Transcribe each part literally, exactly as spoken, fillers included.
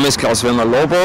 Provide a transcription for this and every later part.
Name ist Klaus-Werner Lobo.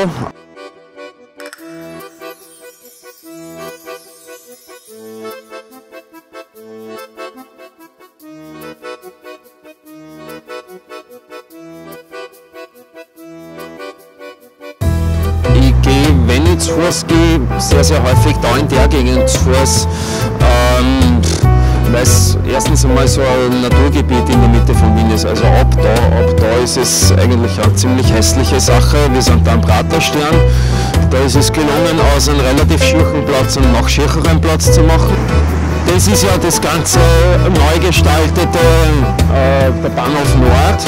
Ich gehe, wenn ich zu Fuß gehe, sehr, sehr häufig da in der Gegend zu Fuß, ähm, weil es erstens einmal so ein Naturgebiet in der Mitte von Wien ist. Also ab da, ab da ist es eigentlich eine ziemlich hässliche Sache. Wir sind da am Praterstern. Da ist es gelungen, aus einem relativ schirchen Platz einen noch schircheren Platz zu machen. Das ist ja das ganze neu gestaltete äh, der Bahnhof Nord.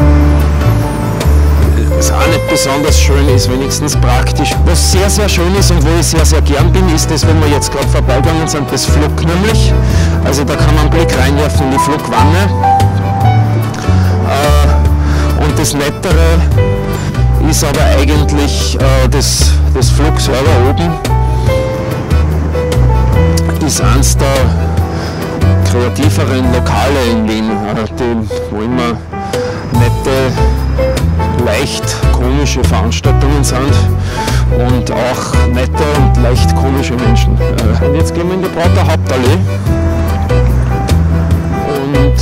Was auch nicht besonders schön ist, wenigstens praktisch. Was sehr, sehr schön ist und wo ich sehr, sehr gern bin, ist das, wenn wir jetzt gerade vorbeigegangen sind, das Flug nämlich. Also da kann man einen Blick reinwerfen in die Flugwanne. Äh, und das Nettere ist aber eigentlich äh, das, das Flug selber oben. Ist eines der kreativeren Lokale in Wien, äh, die, wo immer nette, leicht komische Veranstaltungen sind und auch nette und leicht komische Menschen. Und jetzt gehen wir in die Prater Hauptallee und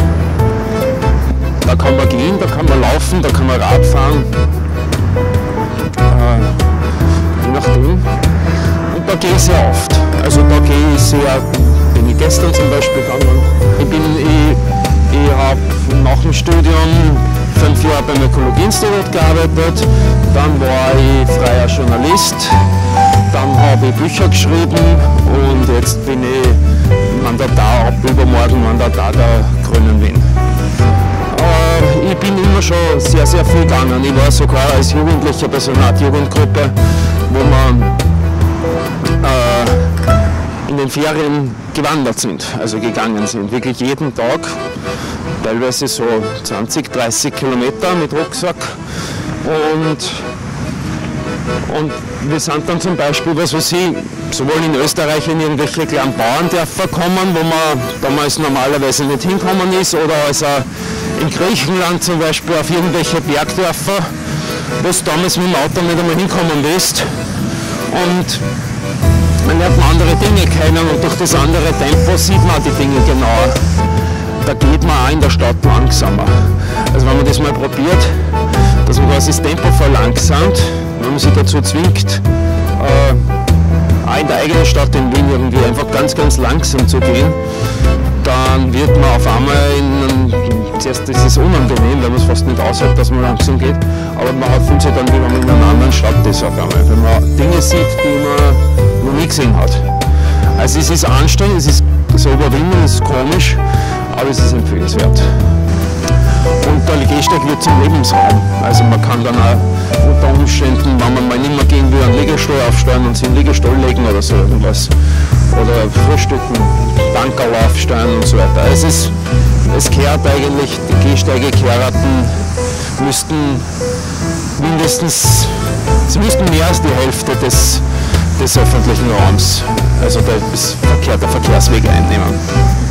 da kann man gehen, da kann man laufen, da kann man Rad fahren, äh, je nachdem. Und da gehe ich sehr oft. Also da gehe ich sehr, bin ich gestern zum Beispiel gegangen. Ich bin, ich, ich habe nach dem Studium fünf Jahre beim Ökologieinstitut gearbeitet, dann war ich freier Journalist, dann habe ich Bücher geschrieben und jetzt bin ich Mandatar, ab übermorgen Mandatar der Grünen Wien. Äh, ich bin immer schon sehr, sehr viel gegangen. Ich war sogar als Jugendlicher bei so einer Art Jugendgruppe, wo man äh, in den Ferien gewandert sind, also gegangen sind, wirklich jeden Tag. Teilweise so zwanzig, dreißig Kilometer mit Rucksack und, und wir sind dann zum Beispiel, was weiß ich, sowohl in Österreich in irgendwelche kleinen Bauerndörfer kommen, wo man damals normalerweise nicht hinkommen ist, oder also in Griechenland zum Beispiel auf irgendwelche Bergdörfer, wo es damals mit dem Auto nicht einmal hinkommen lässt. Und man lernt andere Dinge kennen und durch das andere Tempo sieht man die Dinge genauer. Da geht man auch in der Stadt langsamer. Also wenn man das mal probiert, dass man quasi das Tempo verlangsamt, wenn man sich dazu zwingt, äh, auch in der eigenen Stadt in Wien irgendwie einfach ganz, ganz langsam zu gehen, dann wird man auf einmal in einem, zuerst ist es unangenehm, weil man es fast nicht aushält, dass man langsam geht, aber man fühlt sich dann, wie wenn man in einer anderen Stadt ist auf einmal, wenn man Dinge sieht, die man noch nie gesehen hat. Also es ist anstrengend, es ist so überwinden, es ist komisch, aber es ist empfehlenswert. Und der Gehsteig wird zum Lebensraum. Also man kann dann auch unter Umständen, wenn man mal nicht mehr gehen will, einen Liegestuhl aufstellen und sich in den Liegestuhl legen oder so irgendwas. Oder frühstücken, Bankerl aufstellen und so weiter. Also es, es gehört eigentlich, die Gehsteige gehörten, müssten mindestens, sie müssten mehr als die Hälfte des, des öffentlichen Raums, also des Verkehr, der Verkehrswege einnehmen.